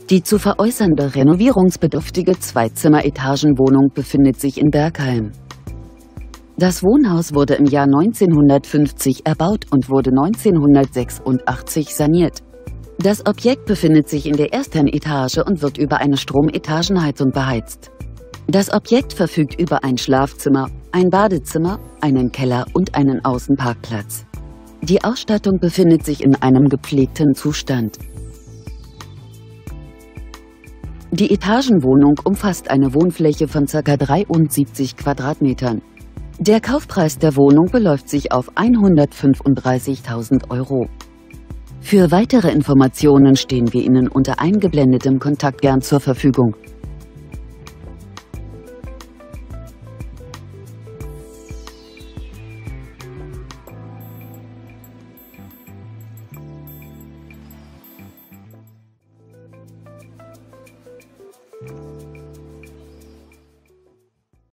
Die zu veräußernde renovierungsbedürftige Zweizimmer-Etagenwohnung befindet sich in Bergheim. Das Wohnhaus wurde im Jahr 1950 erbaut und wurde 1986 saniert. Das Objekt befindet sich in der ersten Etage und wird über eine Strometagenheizung beheizt. Das Objekt verfügt über ein Schlafzimmer, ein Badezimmer, einen Keller und einen Außenparkplatz. Die Ausstattung befindet sich in einem gepflegten Zustand. Die Etagenwohnung umfasst eine Wohnfläche von ca. 73 Quadratmetern. Der Kaufpreis der Wohnung beläuft sich auf 135.000 €. Für weitere Informationen stehen wir Ihnen unter eingeblendetem Kontakt gern zur Verfügung.